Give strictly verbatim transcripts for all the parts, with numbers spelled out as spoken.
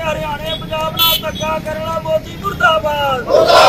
हरियाणे पंजाब नाल धक्का करना मोदी मुर्दाबाद।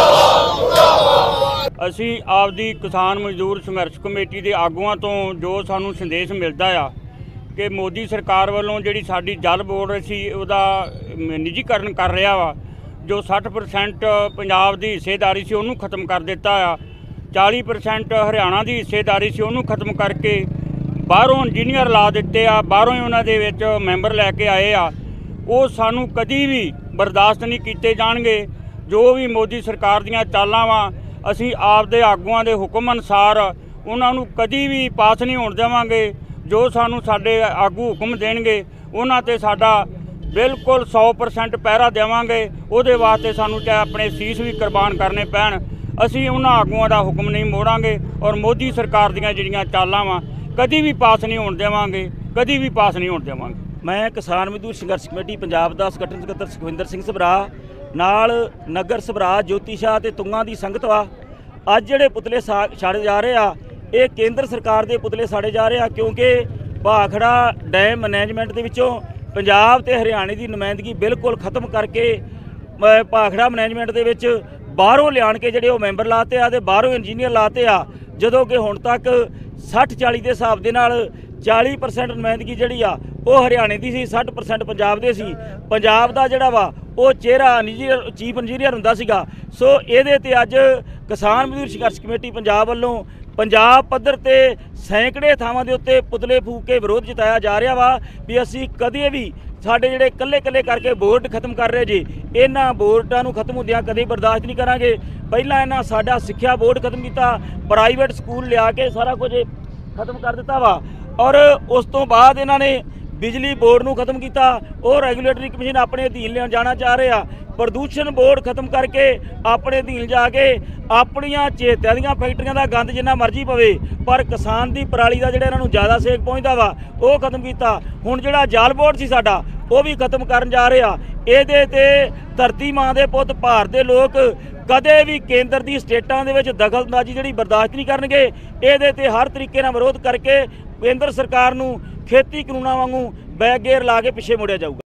ਅਸੀਂ ਆਪਦੀ ਕਿਸਾਨ ਮਜ਼ਦੂਰ ਸੰਘਰਸ਼ ਕਮੇਟੀ ਦੇ ਆਗੂਆਂ ਤੋਂ ਜੋ ਸਾਨੂੰ ਸੰਦੇਸ਼ ਮਿਲਦਾ ਆ ਕਿ ਮੋਦੀ ਸਰਕਾਰ ਵੱਲੋਂ ਜਿਹੜੀ ਸਾਡੀ ਜਲ ਬੋਰਡ ਸੀ ਉਹਦਾ ਨਿੱਜੀਕਰਨ ਕਰ ਰਿਹਾ ਵਾ, ਜੋ ਸੱਠ ਪਰਸੈਂਟ ਪੰਜਾਬ ਦੀ ਹਿੱਸੇਦਾਰੀ ਸੀ ਉਹਨੂੰ ਖਤਮ ਕਰ ਦਿੱਤਾ ਆ, ਚਾਲੀ ਪਰਸੈਂਟ ਹਰਿਆਣਾ ਦੀ ਹਿੱਸੇਦਾਰੀ ਸੀ ਉਹਨੂੰ ਖਤਮ ਕਰਕੇ ਬਾਹਰੋਂ ਇੰਜੀਨੀਅਰ ਲਾ ਦਿੱਤੇ ਆ, ਬਾਹਰੋਂ ਹੀ ਉਹਨਾਂ ਦੇ ਵਿੱਚ ਮੈਂਬਰ ਲੈ ਕੇ ਆਏ ਆ। ਉਹ ਸਾਨੂੰ ਕਦੀ ਵੀ ਬਰਦਾਸ਼ਤ ਨਹੀਂ ਕੀਤੇ ਜਾਣਗੇ। ਜੋ ਵੀ ਮੋਦੀ ਸਰਕਾਰ ਦੀਆਂ ਚਾਲਾਂ ਵਾ ਅਸੀਂ ਆਪਦੇ ਆਗੂਆਂ ਦੇ ਹੁਕਮ ਅਨੁਸਾਰ ਉਹਨਾਂ ਨੂੰ ਕਦੀ ਵੀ ਪਾਸ ਨਹੀਂ ਹੋਣ ਦੇਵਾਂਗੇ। ਜੋ ਸਾਨੂੰ ਸਾਡੇ ਆਗੂ ਹੁਕਮ ਦੇਣਗੇ ਉਹਨਾਂ 'ਤੇ ਸਾਡਾ ਬਿਲਕੁਲ ਸੌ ਪਰਸੈਂਟ ਪਹਿਰਾ ਦੇਵਾਂਗੇ। ਉਹਦੇ ਵਾਸਤੇ ਸਾਨੂੰ ਚਾਹੇ ਆਪਣੇ ਸੀਸ ਵੀ ਕੁਰਬਾਨ ਕਰਨੇ ਪੈਣ, ਅਸੀਂ ਉਹਨਾਂ ਆਗੂਆਂ ਦਾ ਹੁਕਮ ਨਹੀਂ ਮੋੜਾਂਗੇ ਔਰ ਮੋਦੀ ਸਰਕਾਰ ਦੀਆਂ ਜਿਹੜੀਆਂ ਚਾਲਾਂ ਵਾ ਕਦੀ ਵੀ ਪਾਸ ਨਹੀਂ ਹੋਣ ਦੇਵਾਂਗੇ, ਕਦੀ ਵੀ ਪਾਸ ਨਹੀਂ ਹੋਣ ਦੇਵਾਂਗੇ। ਮੈਂ ਕਿਸਾਨ ਮਜ਼ਦੂਰ ਸੰਘਰਸ਼ ਕਮੇਟੀ ਪੰਜਾਬ ਦਾ ਸੰਗਠਨ ਸਕੱਤਰ ਸੁਖਵਿੰਦਰ ਸਿੰਘ ਸਭਰਾ ਨਾਲ ਨਗਰ ਸਭਰਾ ਜੋਤੀ ਸ਼ਾਹ ਤੇ ਤੁੰਗਾਂ ਦੀ ਸੰਗਤ ਵਾ। ਅੱਜ ਜਿਹੜੇ ਪੁਤਲੇ ਸਾੜੇ ਜਾ ਰਹੇ ਆ ਇਹ ਕੇਂਦਰ ਸਰਕਾਰ ਦੇ ਪੁਤਲੇ ਸਾੜੇ ਜਾ ਰਹੇ ਆ, ਕਿਉਂਕਿ ਭਾਖੜਾ ਡੈਮ ਮੈਨੇਜਮੈਂਟ ਦੇ ਵਿੱਚੋਂ ਪੰਜਾਬ ਤੇ ਹਰਿਆਣੇ ਦੀ ਨੁਮਾਇੰਦਗੀ ਬਿਲਕੁਲ ਖਤਮ ਕਰਕੇ ਭਾਖੜਾ ਮੈਨੇਜਮੈਂਟ ਦੇ ਵਿੱਚ ਬਾਹਰੋਂ ਲਿਆਣ ਕੇ ਜਿਹੜੇ ਉਹ ਮੈਂਬਰ ਲਾਤੇ ਆ ਤੇ ਬਾਹਰੋਂ ਇੰਜੀਨੀਅਰ ਲਾਤੇ ਆ, ਜਦੋਂ ਕਿ ਹੁਣ ਤੱਕ ਸੱਠ ਚਾਲੀ ਦੇ ਹਿਸਾਬ ਦੇ ਨਾਲ ਚਾਲੀ ਪਰਸੈਂਟ ਨੁਮਾਇੰਦਗੀ ਜਿਹੜੀ ਆ ਉਹ ਹਰਿਆਣੇ ਦੀ ਸੀ, ਸੱਠ ਪਰਸੈਂਟ ਪੰਜਾਬ ਦੇ ਸੀ। ਪੰਜਾਬ ਦਾ ਜਿਹੜਾ ਵਾ ਉਹ ਚਿਹਰਾ ਇੰਜੀਨੀਅਰ ਚੀਫ ਇੰਜੀਨੀਅਰ ਹੁੰਦਾ ਸੀਗਾ। ਸੋ ਇਹਦੇ ਤੇ ਅੱਜ ਕਿਸਾਨ ਮਜ਼ਦੂਰ ਸੰਘਰਸ਼ ਕਮੇਟੀ ਪੰਜਾਬ ਵੱਲੋਂ ਪੰਜਾਬ ਪੱਧਰ ਤੇ ਸੈਂਕੜੇ ਥਾਵਾਂ ਦੇ ਉੱਤੇ ਪੁਤਲੇ ਫੂਕ ਕੇ ਵਿਰੋਧ ਜਤਾਇਆ ਜਾ ਰਿਹਾ ਵਾ ਵੀ ਅਸੀਂ ਕਦੇ ਵੀ ਸਾਡੇ ਜਿਹੜੇ ਇਕੱਲੇ ਇਕੱਲੇ ਕਰਕੇ ਬੋਰਡ ਖਤਮ ਕਰ ਰਹੇ ਜੀ, ਇਹਨਾਂ ਬੋਰਡਾਂ ਨੂੰ ਖਤਮ ਹੁੰਦਿਆਂ ਕਦੇ ਬਰਦਾਸ਼ਤ ਨਹੀਂ ਕਰਾਂਗੇ। ਪਹਿਲਾਂ ਇਹਨਾਂ ਸਾਡਾ ਸਿੱਖਿਆ ਬੋਰਡ ਖਤਮ ਕੀਤਾ, ਪ੍ਰਾਈਵੇਟ ਸਕੂਲ ਲਿਆ ਕੇ ਸਾਰਾ ਕੁਝ ਖਤਮ ਕਰ ਦਿੱਤਾ ਵਾ, ਔਰ ਉਸ ਤੋਂ ਬਾਅਦ ਇਹਨਾਂ ਨੇ ਬਿਜਲੀ ਬੋਰਡ ਨੂੰ ਖਤਮ ਕੀਤਾ। ਉਹ ਰੈਗੂਲੇਟਰੀ ਕਮਿਸ਼ਨ ਆਪਣੇ ਅਧੀਨ ਲਿਆ ਜਾਣਾ ਚਾਹ ਰਹੇ ਆ। ਪ੍ਰਦੂਸ਼ਣ ਬੋਰਡ ਖਤਮ ਕਰਕੇ ਆਪਣੇ ਅਧੀਨ ਜਾ ਕੇ ਆਪਣੀਆਂ ਚੇਤਿਆਂ ਦੀਆਂ ਫੈਕਟਰੀਆਂ ਦਾ ਗੰਦ ਜਿੰਨਾ ਮਰਜ਼ੀ ਪਵੇ, ਪਰ ਕਿਸਾਨ ਦੀ ਪਰਾਲੀ ਦਾ ਜਿਹੜਾ ਇਹਨਾਂ ਨੂੰ ਜ਼ਿਆਦਾ ਸੇਕ ਪਹੁੰਚਦਾ ਵਾ ਉਹ ਖਤਮ ਕੀਤਾ। ਹੁਣ ਜਿਹੜਾ ਜਲ ਬੋਰਡ ਸੀ ਸਾਡਾ ਉਹ ਵੀ ਖਤਮ ਕਰਨ ਜਾ ਰਹੇ ਆ। ਇਹਦੇ ਤੇ ਧਰਤੀ ਮਾਂ ਦੇ ਪੁੱਤ ਭਾਰਤ ਦੇ ਲੋਕ ਕਦੇ ਵੀ ਕੇਂਦਰ ਦੀ ਸਟੇਟਾਂ ਦੇ ਵਿੱਚ ਦਖਲਅੰਦਾਜ਼ੀ ਜਿਹੜੀ ਬਰਦਾਸ਼ਤ ਨਹੀਂ ਕਰਨਗੇ। ਇਹਦੇ ਤੇ ਹਰ ਤਰੀਕੇ ਨਾਲ ਵਿਰੋਧ ਕਰਕੇ ਕੇਂਦਰ ਸਰਕਾਰ ਨੂੰ ਖੇਤੀ ਕਾਨੂੰਨਾਂ ਵਾਂਗੂ ਬੈਕ ਗੇਅਰ ਲਾ ਕੇ ਪਿੱਛੇ ਮੋੜਿਆ ਜਾਊਗਾ।